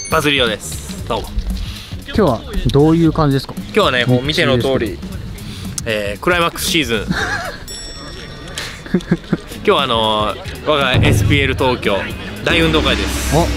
バズリオです。どうも。 今日はどういう感じですか？ 今日はね、もう見ての通り、クライマックスシーズン今日は我が SPL 東京大運動会です。はい。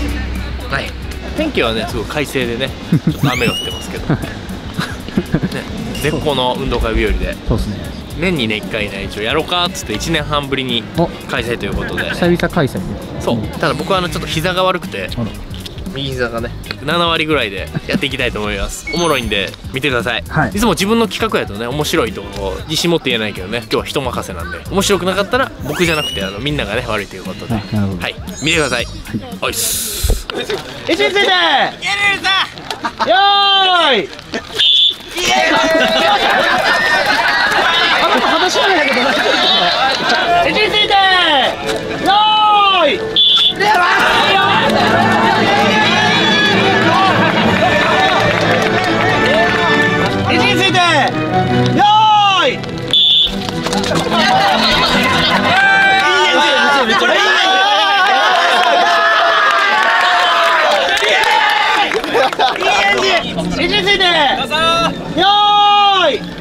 天気はねすごい快晴でね、ちょっと雨が降ってますけど、ね、絶好の運動会日和で。そうですね。年にね1回ね、一応やろうかっつって1年半ぶりに開催ということで。 久々開催で。 そう。ただ僕はちょっと膝が悪くて、右膝がね7割ぐらいでやっていきたいと思います。おもろいんで見てください。はい、いつも自分の企画やとね面白いと自信持って言えないけどね、今日は人任せなんで、面白くなかったら僕じゃなくてみんながね悪いということで、はい、見てください。おいっす。位置について。よーい。話しないけどな。位置について。よーい。位置について。よーい。位置について。よーい。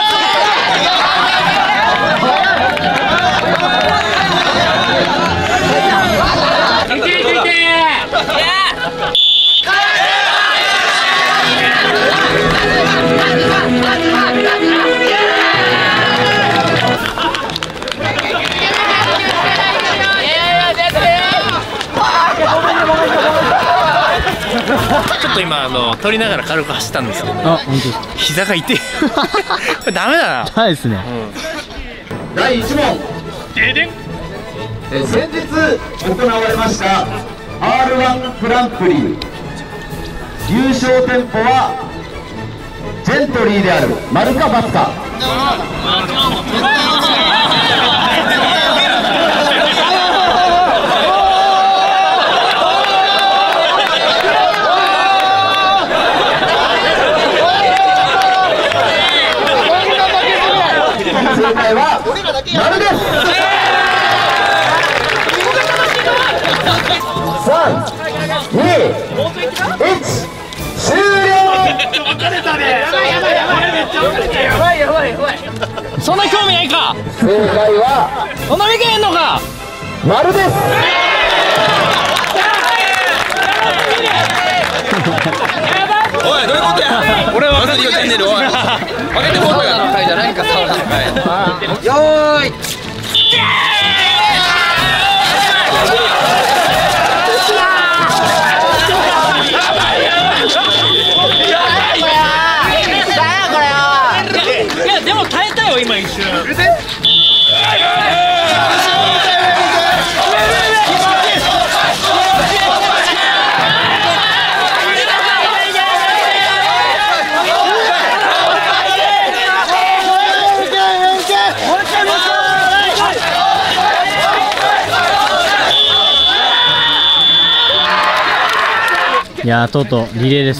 ちょっと今撮りながら軽く走ったんですけど、本当ですか？膝が痛い。ダメだな。はいですね。 第1問。先日行われました R1 グランプリ優勝店舗はジェントリーである丸か×か。正解は丸です。3、2、1、終了。 そんな興味ないか。 正解はそんな見けへんのか。 丸です。 おい、どういうことや。俺はバズリオチャンネル。おい、負けてもうたやん。じゃないか、触らない。よーい。 いやでも耐えたよ今一瞬。 いやー、とうとうリレーです。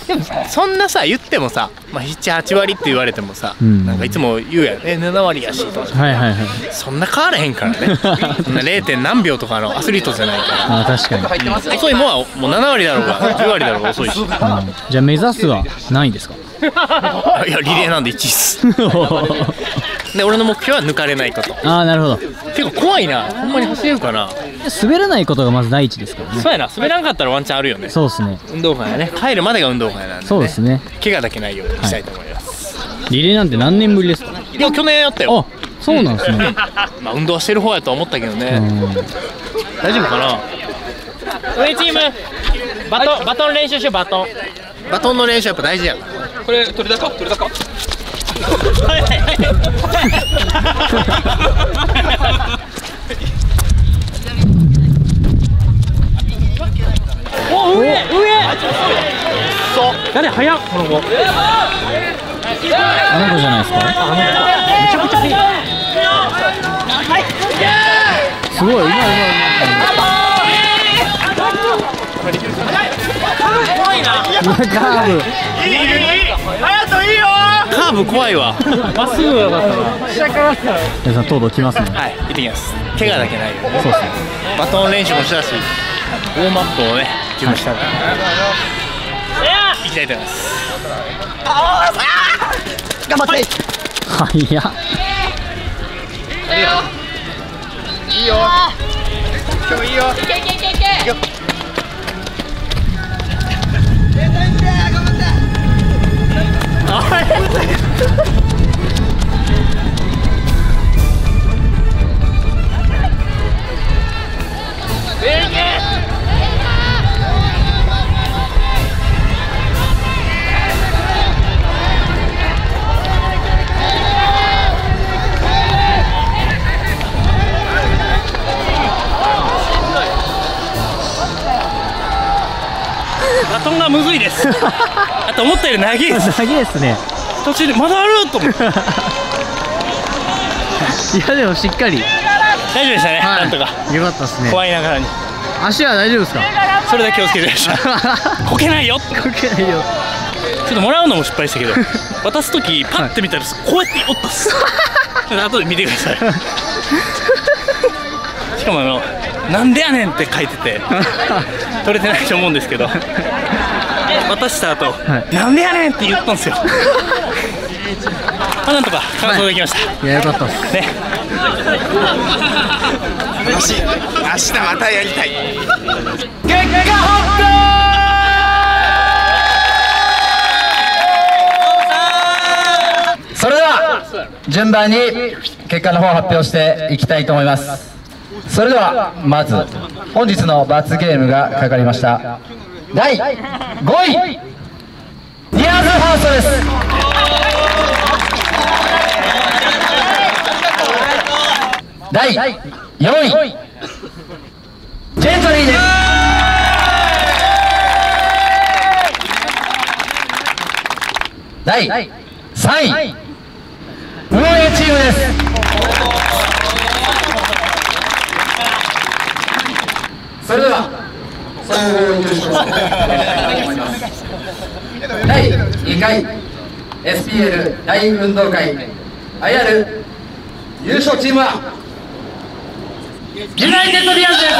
でもそんなさ言ってもさ、7、8割って言われてもさ、なんかいつも言うやん、7割やしとか、そんな変わらへんからね。そんな 0. 何秒とかのアスリートじゃないから。 あ、確かに。 遅いもんはもう7割だろうが10割だろうが遅いし。 じゃあ目指すは何位ですか？ いやリレーなんで1位っす。で俺の目標は抜かれないこと。 ああ、なるほど。 結構怖いな。ほんまに走れるかな。 滑らないことがまず第一ですからね。 そうやな。滑らんかったらワンチャンあるよね。そうですね。 運動会はね、帰るまでが運動会なんでね。 そうですね。 怪我だけないようにしたいと思います。 リレーなんて何年ぶりですか？ いや去年やったよ。 あ、そうなんですね。 まあ運動してる方やと思ったけどね。大丈夫かな。上チームバトン練習しよう。バトンの練習やっぱ大事やから。 これ取れ高。 お、上そう誰早っこの子。 あの子じゃないですか？ めちゃくちゃ速い。 すごい、うまい。 怖いな。 カーブ。 隼人いいよ。カーブ怖いわ。まっすぐよかったな。下からっすよ。 皆さんとうとう来ますね。 はい、行ってきます。怪我だけないよね。 そうですね。 バトン練習もしたし、ウォームアップをね自分したらいきたいと思います。 頑張って。 はいや。 いいよ。今日いいよ。いけいけいけいけ。バトンがむずいです。あと思ったより長いです。 長いですね。 途中でまだあると思って。 いやでもしっかり大丈夫でしたね。 はいなんとか。 よかったですね。 怖いながらに。 足は大丈夫ですか？ それだけ気をつけてました。こけないよ。 こけないよ。 ちょっともらうのも失敗したけど、渡す時パッて見たらこうやって折ったっす。後で見てください。しかもなんでやねんって書いてて取れてないと思うんですけど、渡した後、なんでやねんって言ったんですよ。なんとか完走できました。 いやよかったっすね。 明日またやりたい。 結果発表。 それでは順番に結果の方を発表していきたいと思います。それではまず本日の罰ゲームがかかりました第5位ディアーズファーストです。第4位ジェントリーです。第3位運営チームです。それでは総合優勝第2回 SPL 大運動会 IR 優勝チームはユナイテッドディアーズです。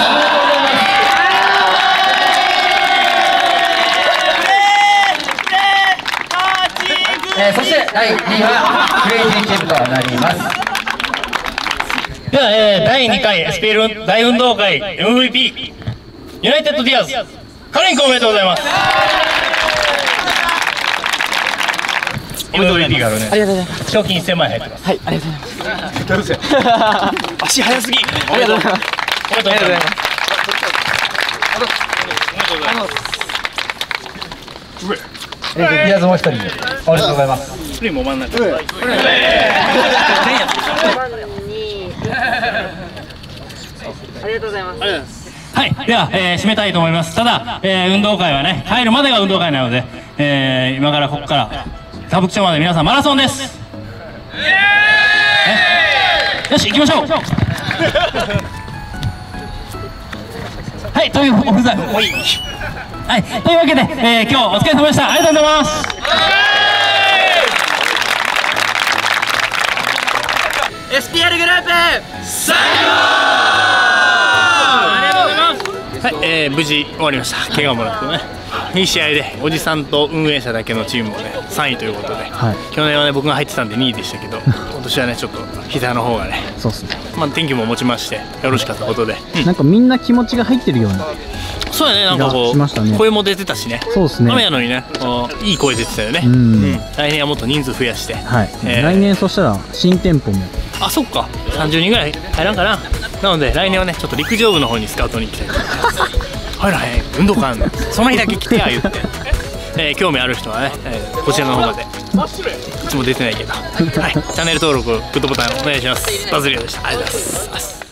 そして第2位はクレイジーチームとなります。 では、第2回 SPL 大運動会 MVP ユナイテッドディアーズカレン君おめでとうございます。MVP があるね。ありがとうございます。賞金1000万円入ってます。はい、ありがとうございます。足早すぎ。ありがとうございます。おめでとうございます。 ディアーズもう一人でおめでとうございます。 スプリンも真ん中。 ありがとうございます。 はい、では、締めたいと思います。ただ、運動会はね、入るまでが運動会なので、今からここから歌舞伎町まで皆さんマラソンです。よし、行きましょう。はい、というおふざけ。はい、というわけで、今日お疲れ様でした。ありがとうございます。 SPL グループ最はい、無事終わりました。怪我もなくてね、いい試合でおじさんと運営者だけのチームもね3位ということで、去年はね僕が入ってたんで2位でしたけど、今年はねちょっと膝の方がね、 そうっすね。 まあ天気も持ちましてよろしかったことで、 なんかみんな気持ちが入ってるような。 そうやね、なんかこう声も出てたしね。そうですね。雨やのにね、いい声出てたよね。来年はもっと人数増やして。はい。 来年そしたら新店舗も。 あ、そっか。30人ぐらい入らんかな。なので来年はねちょっと陸上部の方にスカウトに行きたいと思います。入らへん、運動会その日だけ来てや言って。興味ある人はね、こちらの方まで。いつも出てないけど。はい。チャンネル登録、グッドボタンお願いします。バズリオでした。ありがとうございます。